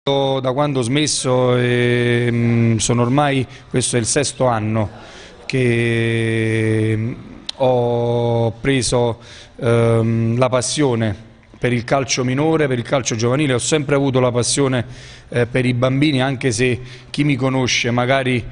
Da quando ho smesso, sono ormai, questo è il 6° anno che ho preso la passione per il calcio minore, per il calcio giovanile. Ho sempre avuto la passione per i bambini, anche se chi mi conosce magari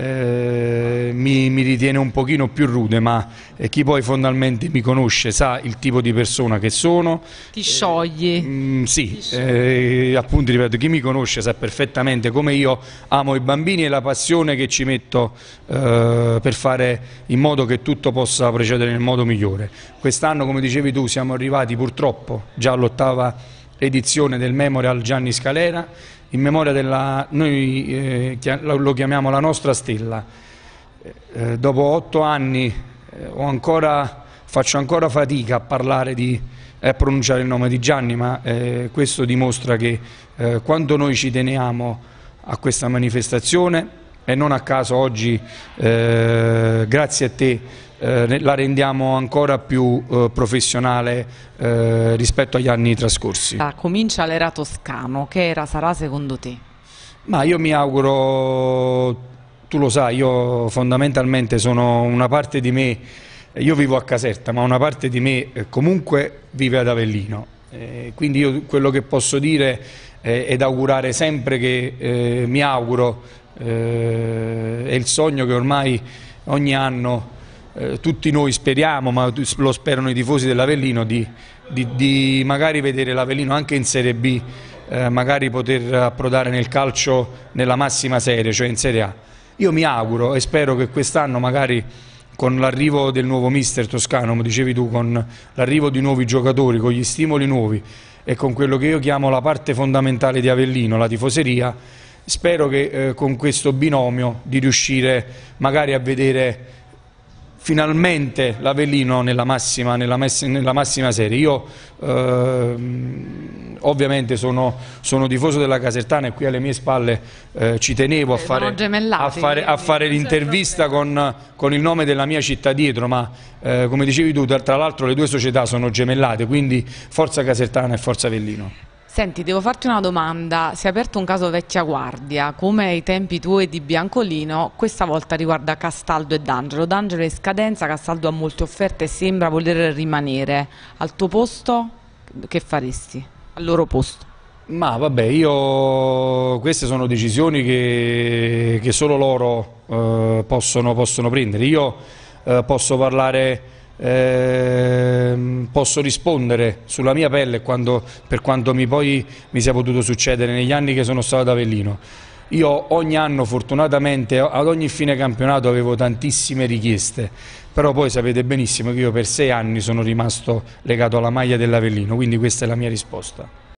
mi ritiene un pochino più rude, ma chi poi fondamentalmente mi conosce sa il tipo di persona che sono. Ti sciogli. Sì, appunto ripeto, chi mi conosce sa perfettamente come io amo i bambini e la passione che ci metto per fare in modo che tutto possa procedere nel modo migliore. Quest'anno, come dicevi tu, siamo arrivati purtroppo già all'8ª edizione del Memorial Gianni Scalera, in memoria della, noi lo chiamiamo la nostra stella. Dopo 8 anni faccio ancora fatica a parlare a pronunciare il nome di Gianni, ma questo dimostra che quando noi ci teniamo a questa manifestazione, e non a caso oggi grazie a te la rendiamo ancora più professionale rispetto agli anni trascorsi. Comincia l'era Toscano, che era sarà secondo te? Ma io mi auguro, tu lo sai, io fondamentalmente sono una parte di me, io vivo a Caserta, ma una parte di me comunque vive ad Avellino, quindi io quello che posso dire ed augurare sempre che mi auguro, è il sogno che ormai ogni anno tutti noi speriamo, ma lo sperano i tifosi dell'Avellino, di magari vedere l'Avellino anche in Serie B, magari poter approdare nel calcio nella massima serie, cioè in Serie A. Io mi auguro e spero che quest'anno magari con l'arrivo del nuovo mister Toscano, come dicevi tu, con l'arrivo di nuovi giocatori, con gli stimoli nuovi e con quello che io chiamo la parte fondamentale di Avellino, la tifoseria, spero che con questo binomio di riuscire magari a vedere finalmente l'Avellino nella massima serie. Io ovviamente sono tifoso della Casertana e qui alle mie spalle ci tenevo a fare l'intervista con il nome della mia città dietro, ma come dicevi tu, tra l'altro le due società sono gemellate, quindi forza Casertana e forza Avellino. Senti, devo farti una domanda. Si è aperto un caso vecchia guardia, come ai tempi tuoi di Biancolino, questa volta riguarda Castaldo e D'Angelo. D'Angelo è in scadenza, Castaldo ha molte offerte e sembra voler rimanere. Al tuo posto che faresti? Al loro posto? Ma vabbè, queste sono decisioni che solo loro possono prendere. Io posso parlare, posso rispondere sulla mia pelle per quanto mi sia potuto succedere negli anni che sono stato ad Avellino. Io ogni anno fortunatamente ad ogni fine campionato avevo tantissime richieste, però poi sapete benissimo che io per 6 anni sono rimasto legato alla maglia dell'Avellino, quindi questa è la mia risposta.